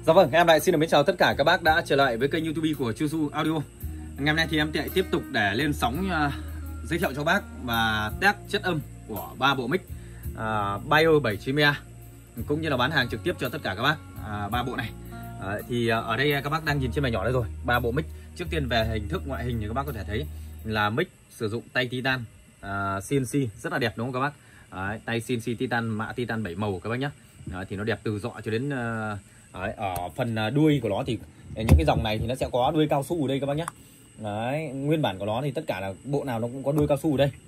Dạ vâng, em lại xin được mến chào tất cả các bác đã trở lại với kênh YouTube của Chusu Audio. Ngày hôm nay thì em sẽ tiếp tục để lên sóng giới thiệu cho bác và test chất âm của 3 bộ mic Bayer 790A cũng như là bán hàng trực tiếp cho tất cả các bác 3 bộ này. Thì ở đây các bác đang nhìn trên màn nhỏ đây rồi, 3 bộ mic. Trước tiên về hình thức ngoại hình thì các bác có thể thấy là mic sử dụng tay titan CNC rất là đẹp đúng không các bác? Tay CNC titan, mạ titan 7 màu các bác nhé. Thì nó đẹp từ dọ cho đến ở phần đuôi của nó thì những cái dòng này thì nó sẽ có đuôi cao su ở đây các bác nhé. Đấy, nguyên bản của nó thì tất cả là bộ nào nó cũng có đuôi cao su ở đây.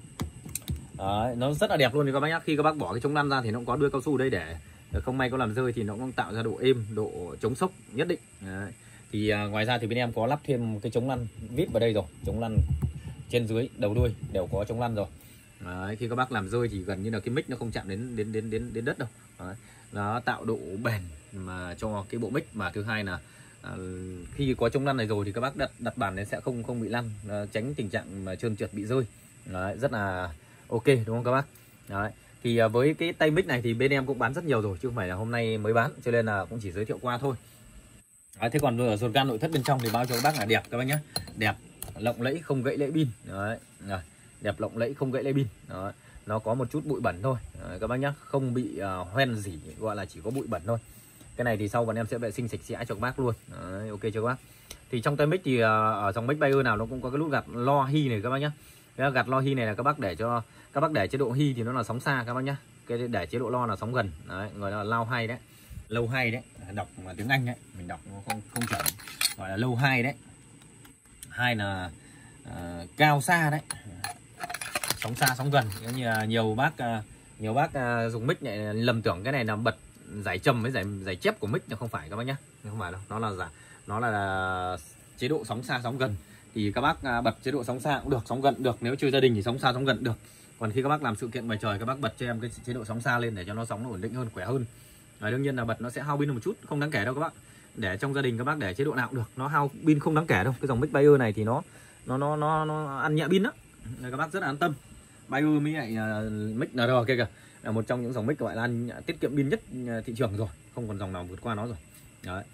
Đấy, nó rất là đẹp luôn thì các bác nhé. Khi các bác bỏ cái chống lăn ra thì nó cũng có đuôi cao su ở đây để không may có làm rơi thì nó cũng tạo ra độ êm, độ chống sốc nhất định. Đấy. Thì ngoài ra thì bên em có lắp thêm cái chống lăn vít vào đây rồi, chống lăn trên dưới đầu đuôi đều có chống lăn rồi. Đấy, khi các bác làm rơi thì gần như là cái mic nó không chạm đến đất đâu. Đấy, nó tạo độ bền mà cho cái bộ mic, mà thứ hai là khi có chống lăn này rồi thì các bác đặt bàn nó sẽ không bị lăn, tránh tình trạng mà trơn trượt bị rơi. Đấy, rất là ok đúng không các bác? Đấy, thì với cái tay mic này thì bên em cũng bán rất nhiều rồi chứ không phải là hôm nay mới bán, cho nên là cũng chỉ giới thiệu qua thôi. Đấy, thế còn ở ruột gan nội thất bên trong thì bao cho các bác là đẹp các bác nhé, đẹp lộng lẫy không gãy lẫy pin. Đấy, đẹp lộng lẫy không gãy lẫy pin. Đấy, nó có một chút bụi bẩn thôi. Đấy, các bác nhé, không bị hoen gì, gọi là chỉ có bụi bẩn thôi. Cái này thì sau bọn em sẽ vệ sinh sạch sẽ cho các bác luôn. Đấy, ok cho các bác. Thì trong tay mic thì ở dòng mic Bayer nào nó cũng có cái nút gạt lo hi này các bác nhé. Cái gạt lo hi này là các bác để cho các bác để chế độ hi thì nó là sóng xa các bác nhé. Cái để chế độ lo là sóng gần. Đấy, gọi là low hay đấy, low hay đấy, đọc tiếng Anh đấy, mình đọc nó không chuẩn, gọi là low hay đấy. Hai là cao xa đấy, sóng xa sóng gần. Như là nhiều bác dùng mic này lầm tưởng cái này là bật giải trầm với giải chép của mic, nhưng không phải các bác nhé, không phải đâu, nó là chế độ sóng xa sóng gần. Thì các bác bật chế độ sóng xa cũng được, sóng gần được, nếu chơi gia đình thì sóng xa sóng gần được. Còn khi các bác làm sự kiện ngoài trời, các bác bật cho em cái chế độ sóng xa lên để cho nó sóng nó ổn định hơn, khỏe hơn. Đương nhiên là bật nó sẽ hao pin một chút, không đáng kể đâu các bác. Để trong gia đình các bác để chế độ nào cũng được, nó hao pin không đáng kể đâu. Cái dòng mic Bayer này thì nó ăn nhẹ pin đó, các bác rất là an tâm. Bayer mới lại mic NR kia kìa, là một trong những dòng mic gọi là tiết kiệm pin nhất thị trường rồi, không còn dòng nào vượt qua nó rồi. Đấy.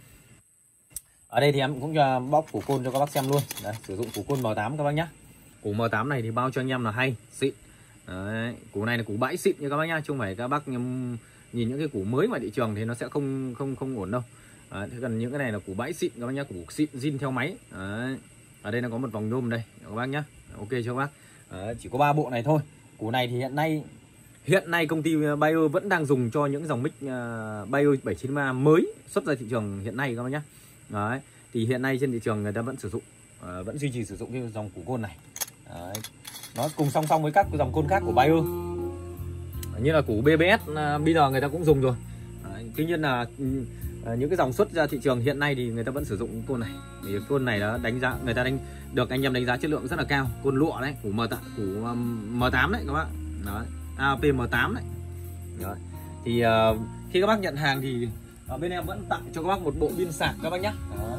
Ở đây thì em cũng bóc củ côn cho các bác xem luôn. Đấy, sử dụng củ côn M8 các bác nhé. Củ M8 này thì bao cho anh em là hay, xịn. Đấy, củ này là củ bãi xịn như các bác nhá, chứ không phải các bác nhìn những cái củ mới ngoài thị trường thì nó sẽ không ổn đâu. Đấy, thế còn những cái này là củ bãi xịn các bác nhá, củ xịn zin theo máy. Đấy. Ở đây nó có một vòng nhôm đây các bác nhá. Ok cho các bác. Đấy, chỉ có 3 bộ này thôi. Củ này thì hiện nay công ty Bayer vẫn đang dùng cho những dòng mic Bayer 790A mới xuất ra thị trường hiện nay các bác nhá. Đấy, thì hiện nay trên thị trường người ta vẫn sử dụng, vẫn duy trì sử dụng cái dòng củ côn này. Đấy, nó cùng song song với các dòng côn khác của Bayer, như là củ BBS bây giờ người ta cũng dùng rồi. Đấy, tuy nhiên là những cái dòng xuất ra thị trường hiện nay thì người ta vẫn sử dụng côn này. Thì côn này nó người ta được anh em đánh giá chất lượng rất là cao, côn lụa đấy, củ M8 đấy các bác. Đấy, AOP M8 đấy. Đấy. Thì khi các bác nhận hàng thì bên em vẫn tặng cho các bác một bộ pin sạc các bác nhé.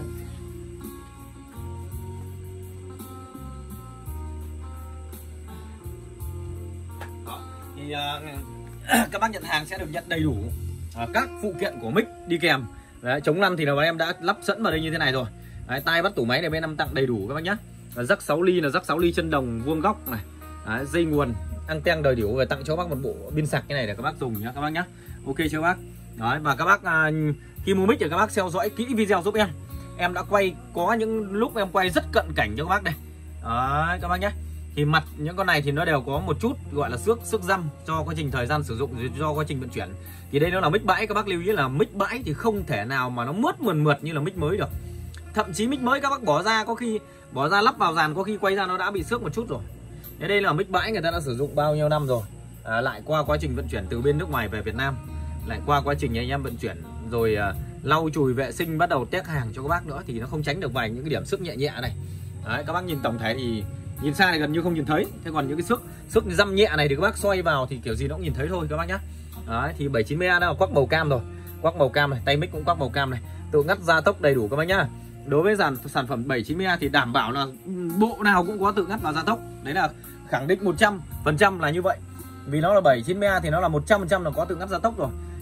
Thì các bác nhận hàng sẽ được nhận đầy đủ các phụ kiện của mic đi kèm. Đấy, chống lăn thì là em đã lắp sẵn vào đây như thế này rồi. Đấy, tai bắt tủ máy này bên em tặng đầy đủ các bác nhé. Rắc 6 ly là rắc 6 ly chân đồng vuông góc này. Đấy, dây nguồn anten đầy đủ, về tặng cho các bác một bộ pin sạc cái này để các bác dùng nhé các bác nhé. Ok chưa bác? Đấy, và các bác khi mua mic thì các bác theo dõi kỹ video giúp em. Em đã quay, có những lúc em quay rất cận cảnh cho các bác đây. Đấy, các bác nhé. Thì mặt những con này thì nó đều có một chút gọi là xước răm cho quá trình thời gian sử dụng, do quá trình vận chuyển. Thì đây nó là mic bãi, các bác lưu ý là mic bãi thì không thể nào mà nó mượt như là mic mới được. Thậm chí mic mới các bác bỏ ra, có khi bỏ ra lắp vào dàn có khi quay ra nó đã bị xước một chút rồi. Thế đây là mic bãi người ta đã sử dụng bao nhiêu năm rồi, lại qua quá trình vận chuyển từ bên nước ngoài về Việt Nam, lại qua quá trình anh em vận chuyển rồi lau chùi vệ sinh, bắt đầu test hàng cho các bác nữa, thì nó không tránh được vài những cái điểm xước nhẹ này. Đấy, các bác nhìn tổng thể thì nhìn xa thì gần như không nhìn thấy. Thế còn những cái xước răm nhẹ này thì các bác xoay vào thì kiểu gì nó cũng nhìn thấy thôi các bác nhá. Đấy, thì 790A đã quắc màu cam rồi, quắc màu cam này, tay mic cũng quắc màu cam này, tự ngắt gia tốc đầy đủ các bác nhá. Đối với sản phẩm 790A thì đảm bảo là bộ nào cũng có tự ngắt và gia tốc. Đấy là khẳng định 100% là như vậy. Vì nó là 790A thì nó là 100% là có tự ngắt gia tốc rồi.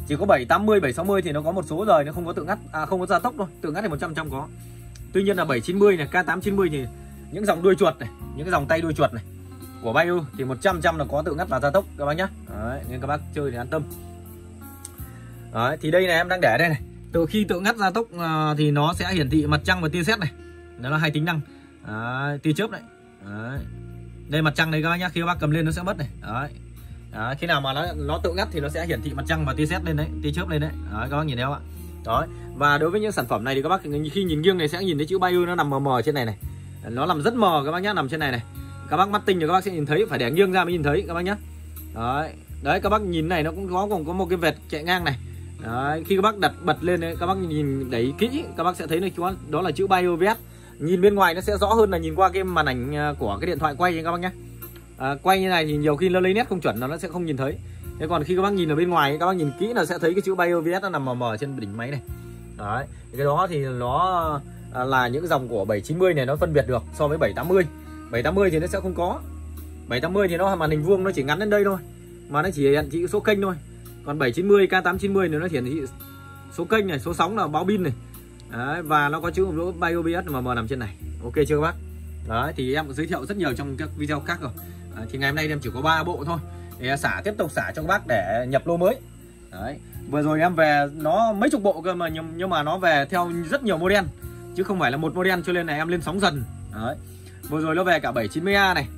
Chỉ có 780, 760 thì nó có một số rồi nó không có tự ngắt, không có gia tốc thôi. Tự ngắt thì 100% có. Tuy nhiên là 790 này, K890 thì những dòng đuôi chuột này, những cái dòng tay đuôi chuột này của Bayer thì 100% là có tự ngắt và gia tốc các bác nhá. Đấy, nên các bác chơi thì an tâm. Đấy, thì đây này em đang để đây này. Từ khi tự ngắt gia tốc thì nó sẽ hiển thị mặt trăng và tia sét này. Đó là hai tính năng. Đấy, tia chớp này. Đấy. Đây mặt trăng đây các bác nhá, khi các bác cầm lên nó sẽ mất này. Đấy. Đấy, khi nào mà nó tự ngắt thì nó sẽ hiển thị mặt trăng và tia sét lên đấy, tia chớp lên đấy. Đấy, các bác nhìn thấy không ạ? Đấy. Và đối với những sản phẩm này thì các bác khi nhìn nghiêng này sẽ nhìn thấy chữ Bayer nó nằm mờ mờ trên này này. Nó nằm rất mờ các bác nhá, nằm trên này này. Các bác mắt tinh thì các bác sẽ nhìn thấy, phải để nghiêng ra mới nhìn thấy các bác nhá. Đấy. Đấy, các bác nhìn này nó cũng có một cái vệt chạy ngang này. Đấy, khi các bác đặt bật lên đấy, các bác nhìn đấy kỹ, các bác sẽ thấy đó là chữ Bayer VS. Nhìn bên ngoài nó sẽ rõ hơn là nhìn qua cái màn ảnh của cái điện thoại quay các bác nhé. Quay như này thì nhiều khi nó lấy nét không chuẩn, nó sẽ không nhìn thấy. Thế còn khi các bác nhìn ở bên ngoài, các bác nhìn kỹ là sẽ thấy cái chữ Bayer VS nó nằm mờ mờ trên đỉnh máy này. Đấy, cái đó thì nó là những dòng của 790 này nó phân biệt được so với 780. 780 thì nó sẽ không có. 780 thì nó màn hình vuông, nó chỉ ngắn đến đây thôi, mà nó chỉ hiển thị số kênh thôi. Còn 790, K890 thì nó hiển thị số kênh này, số sóng là báo pin này. Đấy, và nó có chữ Bayer VS mà nằm trên này. Ok chưa các bác? Đấy, thì em có giới thiệu rất nhiều trong các video khác rồi. Thì ngày hôm nay em chỉ có 3 bộ thôi. Để tiếp tục xả cho các bác để nhập lô mới. Đấy, vừa rồi em về nó mấy chục bộ cơ mà, nhưng mà nó về theo rất nhiều model chứ không phải là một model, cho nên là em lên sóng dần. Đấy, vừa rồi nó về cả 790A này,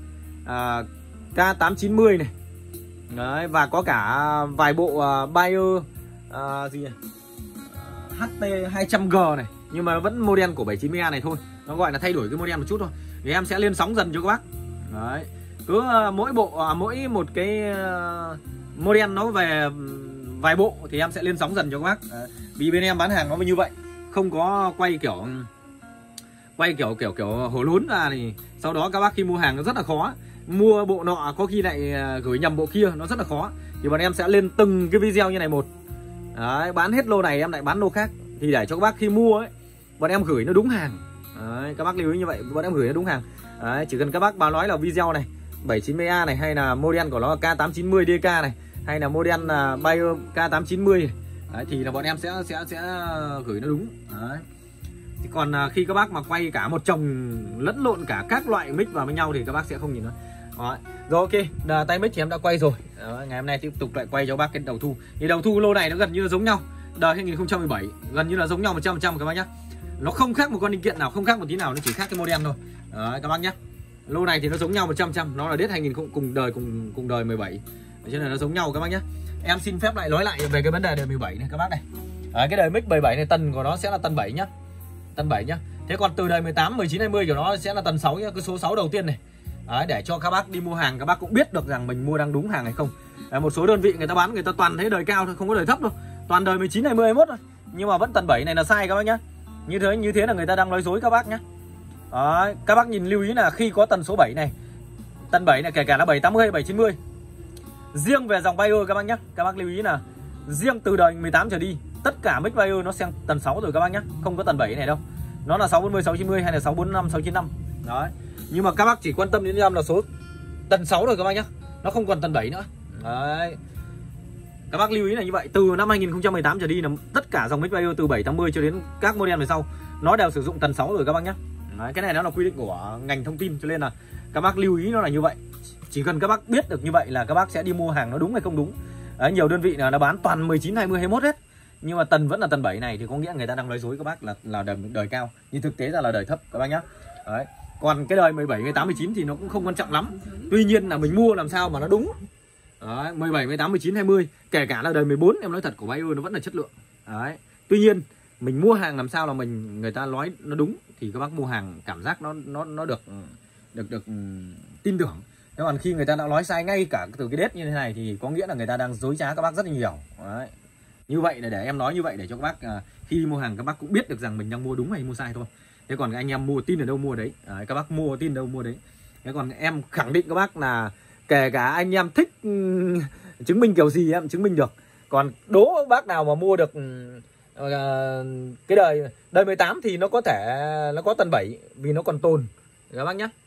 K890 này. Đấy, và có cả vài bộ Bayer gì nhỉ? HT200G này, nhưng mà vẫn model của 790A này thôi. Nó gọi là thay đổi cái model một chút thôi. Thì em sẽ lên sóng dần cho các bác. Đấy, cứ mỗi bộ mỗi một cái model nó về vài bộ thì em sẽ lên sóng dần cho các bác. Đấy, vì bên em bán hàng nó như vậy, không có quay kiểu hổ lốn ra thì sau đó các bác khi mua hàng nó rất là khó. Mua bộ nọ có khi lại gửi nhầm bộ kia, nó rất là khó. Thì bọn em sẽ lên từng cái video như này một. Đấy, bán hết lô này em lại bán lô khác, thì để cho các bác khi mua ấy, bọn em gửi nó đúng hàng. Đấy, các bác lưu ý như vậy, bọn em gửi nó đúng hàng. Đấy, chỉ cần các bác báo nói là video này 790A này, hay là model của nó là K890 DK này, hay là model là Bayer K890 này. Đấy, thì là bọn em sẽ gửi nó đúng. Đấy. Thì còn khi các bác mà quay cả một chồng lẫn lộn cả các loại mic vào với nhau thì các bác sẽ không nhìn nó. Đấy. Rồi ok, tay mic thì em đã quay rồi. Đấy, ngày hôm nay tiếp tục lại quay cho bác cái đầu thu. Thì đầu thu lô này nó gần như là giống nhau. Đời 2017 gần như là giống nhau 100% các bác nhé. Nó không khác một con linh kiện nào, không khác một tí nào, nó chỉ khác cái model thôi. Đấy, các bác nhé. Lô này thì nó giống nhau 100%, nó là đết 2000 cùng đời 17. Cho nên là nó giống nhau các bác nhé. Em xin phép lại nói lại về cái vấn đề đời 17 này các bác này. Đấy, cái đời mic 17 này tần của nó sẽ là tần 7 nhá. Tần 7 nhá. Thế còn từ đời 18, 19, 20 của nó sẽ là tần 6 nhá, cái số 6 đầu tiên này. Đấy, để cho các bác đi mua hàng các bác cũng biết được rằng mình mua đang đúng hàng hay không. Đấy, một số đơn vị người ta bán người ta toàn thấy đời cao thôi, không có đời thấp đâu. Toàn đời 19, 20, 21 thôi. Nhưng mà vẫn tần 7 này là sai các bác nhá. Như thế là người ta đang nói dối các bác nhá. Đấy, các bác nhìn lưu ý là khi có tần số 7 này, tần 7 này kể cả là 780, 790. Riêng về dòng Bayer các bác nhá, các bác lưu ý là riêng từ đời 18 trở đi, tất cả mic Bayer nó sang tần 6 rồi các bác nhá, không có tần 7 này đâu. Nó là 640, 690 hay là 645, 695. Đấy. Nhưng mà các bác chỉ quan tâm đến là số tần 6 rồi các bác nhá. Nó không còn tần 7 nữa. Đấy. Các bác lưu ý là như vậy, từ năm 2018 trở đi là tất cả dòng mic Bayer từ 780 cho đến các model về sau nó đều sử dụng tần 6 rồi các bác nhá. Đấy, cái này nó là quy định của ngành thông tin, cho nên là các bác lưu ý nó là như vậy. Chỉ cần các bác biết được như vậy là các bác sẽ đi mua hàng nó đúng hay không đúng. Đấy, nhiều đơn vị là nó bán toàn 19, 20, 21 hết. Nhưng mà tần vẫn là tần 7 này thì có nghĩa người ta đang nói dối các bác là đời cao, nhưng thực tế là đời thấp các bác nhá. Đấy. Còn cái đời 17, 18, 19 thì nó cũng không quan trọng lắm. Tuy nhiên là mình mua làm sao mà nó đúng. Đấy, 17, 18, 19, 20, kể cả là đời 14 em nói thật của Bayer nó vẫn là chất lượng. Đấy. Tuy nhiên mình mua hàng làm sao là người ta nói nó đúng thì các bác mua hàng cảm giác nó được tin tưởng. Thế còn khi người ta đã nói sai ngay cả từ cái đết như thế này thì có nghĩa là người ta đang dối trá các bác rất là nhiều. Đấy. Như vậy là để em nói như vậy để cho các bác khi mua hàng các bác cũng biết được rằng mình đang mua đúng hay mua sai thôi. Thế còn anh em mua tin ở đâu mua đấy. Đấy, các bác mua tin đâu mua đấy. Thế còn em khẳng định các bác là kể cả anh em thích chứng minh kiểu gì em chứng minh được. Còn đố bác nào mà mua được cái đời 18 thì nó có thể nó có tần 7 vì nó còn tồn các bác nhé.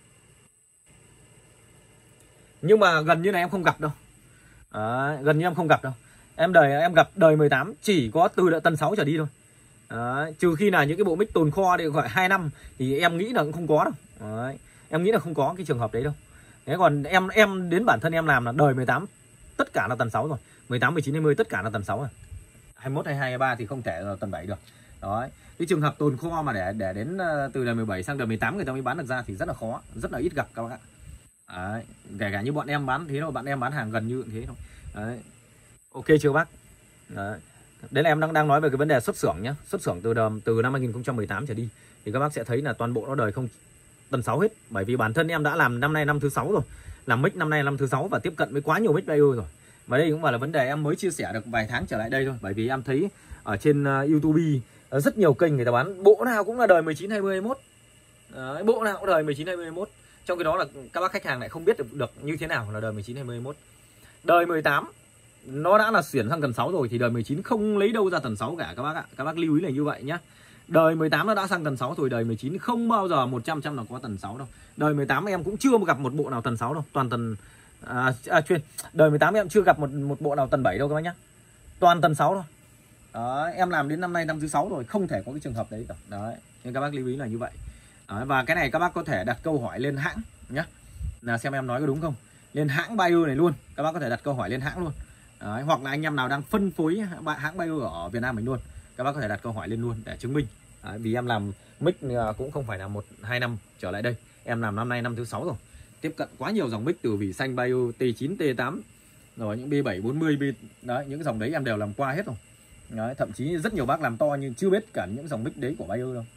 Nhưng mà gần như này em không gặp đâu. Đấy, gần như em không gặp đâu. Em gặp đời 18 chỉ có từ tần 6 trở đi thôi. Đấy, trừ khi là những cái bộ mic tồn kho thì gọi 2 năm thì em nghĩ là cũng không có đâu. Đấy, em nghĩ là không có cái trường hợp đấy đâu. Thế còn em đến bản thân em làm là đời 18 tất cả là tần 6 rồi. 18, 19, 20 tất cả là tần 6 rồi. 21, 22, 23 thì không thể là tần 7 được. Đó. Cái trường hợp tồn kho mà để đến từ đời 17 sang đời 18 người ta mới bán được ra thì rất là khó, rất là ít gặp các bạn ạ. Đấy, kể cả như bọn em bán thế thôi, bạn em bán hàng gần như thế thôi. Đấy. Ok chưa bác? Đấy. Đấy là em đang nói về cái vấn đề xuất xưởng nhá, xuất xưởng từ năm 2018 trở đi thì các bác sẽ thấy là toàn bộ nó đời không tần 6 hết, bởi vì bản thân em đã làm năm nay năm thứ 6 rồi, làm mic năm nay năm thứ 6 và tiếp cận với quá nhiều mic player rồi. Và đây cũng là vấn đề em mới chia sẻ được vài tháng trở lại đây thôi, bởi vì em thấy ở trên YouTube rất nhiều kênh người ta bán bộ nào cũng là đời 19, 20, 21. Đấy, bộ nào cũng đời 19, 20, 21. Trong cái đó là các bác khách hàng lại không biết được như thế nào là đời 19, 20, 21. Đời 18 nó đã là chuyển sang tần 6 rồi thì đời 19 không lấy đâu ra tần 6 cả các bác ạ. Các bác lưu ý là như vậy nhá. Đời 18 nó đã sang tần 6 rồi, đời 19 không bao giờ 100% là có tần 6 đâu. Đời 18 em cũng chưa gặp một bộ nào tần 6 đâu, toàn tần chuyên. Đời 18 em chưa gặp một bộ nào tần 7 đâu các bác nhá. Toàn tần 6 thôi. Đó, em làm đến năm nay năm thứ 6 rồi, không thể có cái trường hợp đấy cả. Đấy, nên các bác lưu ý là như vậy. Đấy, và cái này các bác có thể đặt câu hỏi lên hãng nhá. Là xem em nói có đúng không? Lên hãng Bayer này luôn, các bác có thể đặt câu hỏi lên hãng luôn. Đấy, hoặc là anh em nào đang phân phối hãng Bayer ở Việt Nam mình luôn, các bác có thể đặt câu hỏi lên luôn để chứng minh. Đấy, vì em làm mic cũng không phải là 1-2 năm trở lại đây, em làm năm nay năm thứ 6 rồi, tiếp cận quá nhiều dòng mic từ vỉ xanh Bayer T9, T8 rồi những B7, 40, đấy, những cái dòng đấy em đều làm qua hết rồi. Đấy, thậm chí rất nhiều bác làm to nhưng chưa biết cả những dòng mic đấy của Bayer đâu.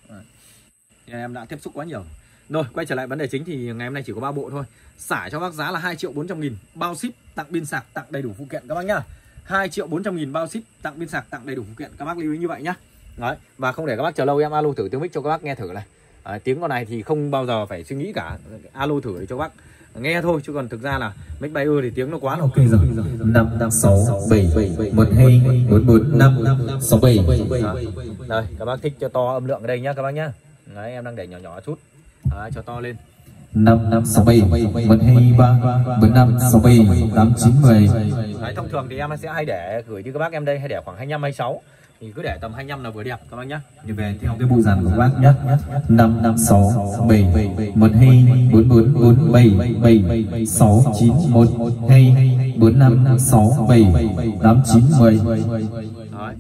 Em đã tiếp xúc quá nhiều. Rồi quay trở lại vấn đề chính thì ngày hôm nay chỉ có 3 bộ thôi. Xả cho bác giá là 2.400.000, bao ship, tặng pin sạc, tặng đầy đủ phụ kiện các bác nhá. 2.400.000 bao ship, tặng pin sạc, tặng đầy đủ phụ kiện, các bác lưu ý như vậy nhá. Đấy, và không để các bác chờ lâu em alo thử tiếng mic cho các bác nghe thử này. Đấy, tiếng con này thì không bao giờ phải suy nghĩ cả, alo thử để cho bác nghe thôi, chứ còn thực ra là mic Bayer thì tiếng nó quá là ok rồi. 5 6 7 1 2 4 4 5 6 7. Đây, các bác thích cho to âm lượng ở đây nhá các bác nhá. Đấy, em đang để nhỏ nhỏ chút. Đấy, cho to lên. 5 6 7 1 2 3 4 5 6 7 8 9 10. Đấy, thông thường thì em sẽ hay để gửi cho các bác em đây hay để khoảng 25 26. Thì cứ để tầm 25 là vừa đẹp các bác nhá. Như về theo cái bộ dàn của các bác nhé. 5 6 7 1 2 4 4 4 7 7 6 9 1 2 4 5 6 7 8 9 10. Đấy.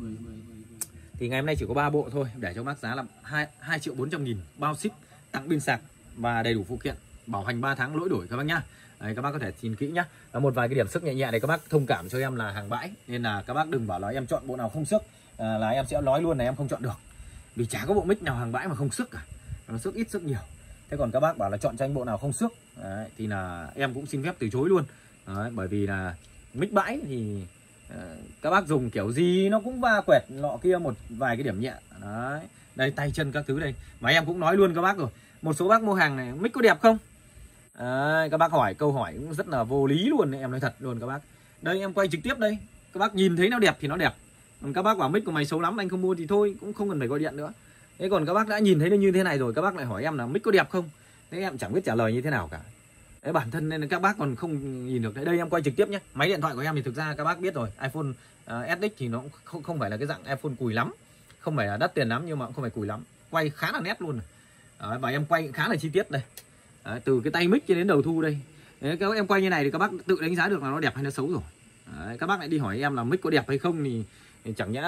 Thì ngày hôm nay chỉ có 3 bộ thôi, để cho bác giá là 2.400.000, bao ship, tặng pin sạc và đầy đủ phụ kiện, bảo hành 3 tháng lỗi đổi các bác nhá. Đấy, các bác có thể nhìn kỹ nhá. Và một vài cái điểm sức nhẹ nhẹ này các bác thông cảm cho em là hàng bãi, nên là các bác đừng bảo là em chọn bộ nào không sức, là em sẽ nói luôn là em không chọn được. Vì chả có bộ mic nào hàng bãi mà không sức cả, nó sức ít sức nhiều. Thế còn các bác bảo là chọn cho anh bộ nào không sức, đấy, thì là em cũng xin phép từ chối luôn. Đấy, bởi vì là mic bãi thì các bác dùng kiểu gì nó cũng va quẹt lọ kia một vài cái điểm nhẹ. Đấy, đây tay chân các thứ đây. Mà em cũng nói luôn các bác rồi, một số bác mua hàng này mic có đẹp không? Đấy, các bác hỏi câu hỏi cũng rất là vô lý luôn, em nói thật luôn các bác. Đây em quay trực tiếp đây, các bác nhìn thấy nó đẹp thì nó đẹp. Còn các bác bảo mic của mày xấu lắm anh không mua thì thôi, cũng không cần phải gọi điện nữa. Thế còn các bác đã nhìn thấy nó như thế này rồi, các bác lại hỏi em là mic có đẹp không? Thế em chẳng biết trả lời như thế nào cả. Đấy, bản thân nên các bác còn không nhìn được. Đây em quay trực tiếp nhé. Máy điện thoại của em thì thực ra các bác biết rồi, iPhone SX thì nó không phải là cái dạng iPhone cùi lắm, không phải là đắt tiền lắm nhưng mà cũng không phải cùi lắm, quay khá là nét luôn. Đấy, và em quay khá là chi tiết đây. Đấy, từ cái tay mic cho đến đầu thu đây. Đấy, các em quay như này thì các bác tự đánh giá được là nó đẹp hay nó xấu rồi. Đấy, các bác lại đi hỏi em là mic có đẹp hay không thì chẳng nhẽ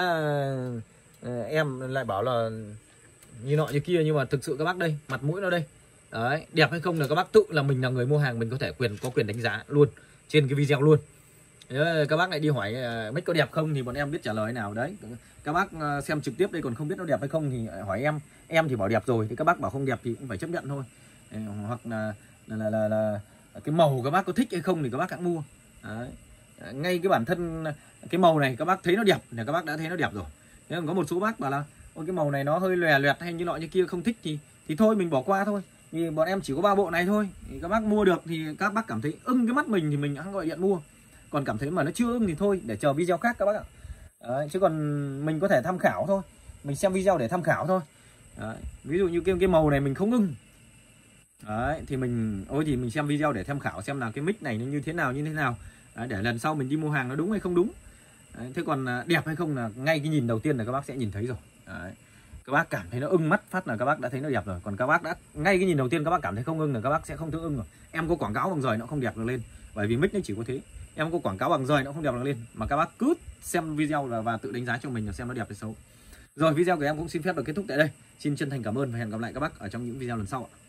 em lại bảo là như nọ như kia, nhưng mà thực sự các bác đây, mặt mũi nó đây. Đấy, đẹp hay không là các bác tự là mình là người mua hàng mình có thể có quyền đánh giá luôn trên cái video luôn. Đấy, các bác lại đi hỏi mic có đẹp không thì bọn em biết trả lời nào. Đấy, các bác xem trực tiếp đây còn không biết nó đẹp hay không thì hỏi em thì bảo đẹp rồi, thì các bác bảo không đẹp thì cũng phải chấp nhận thôi. Hoặc là cái màu các bác có thích hay không thì các bác hãng mua. Đấy, ngay cái bản thân cái màu này các bác thấy nó đẹp là các bác đã thấy nó đẹp rồi. Thế còn có một số bác bảo là ôi cái màu này nó hơi lòe loẹt hay như nọ như kia không thích thì thôi mình bỏ qua thôi. Thì bọn em chỉ có 3 bộ này thôi, thì các bác mua được thì các bác cảm thấy ưng cái mắt mình thì mình hãng gọi điện mua, còn cảm thấy mà nó chưa ưng thì thôi để chờ video khác các bác ạ. Đấy, chứ còn mình có thể tham khảo thôi, mình xem video để tham khảo thôi. Đấy, ví dụ như cái màu này mình không ưng, đấy, thì mình xem video để tham khảo xem là cái mic này nó như thế nào. Đấy, để lần sau mình đi mua hàng nó đúng hay không đúng. Đấy, thế còn đẹp hay không là ngay cái nhìn đầu tiên là các bác sẽ nhìn thấy rồi. Đấy. Các bác cảm thấy nó ưng mắt phát là các bác đã thấy nó đẹp rồi. Còn các bác đã ngay cái nhìn đầu tiên các bác cảm thấy không ưng là các bác sẽ không thấy ưng rồi. Em có quảng cáo bằng rời nó không đẹp được lên, bởi vì mic nó chỉ có thế. Em có quảng cáo bằng rời nó không đẹp được lên, mà các bác cứ xem video và tự đánh giá cho mình là xem nó đẹp hay xấu. Rồi video của em cũng xin phép được kết thúc tại đây. Xin chân thành cảm ơn và hẹn gặp lại các bác ở trong những video lần sau ạ.